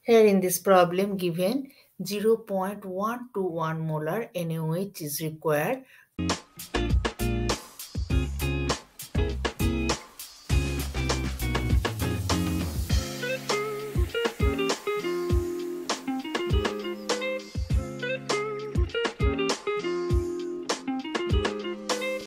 Here in this problem given 0.121 molar NaOH is required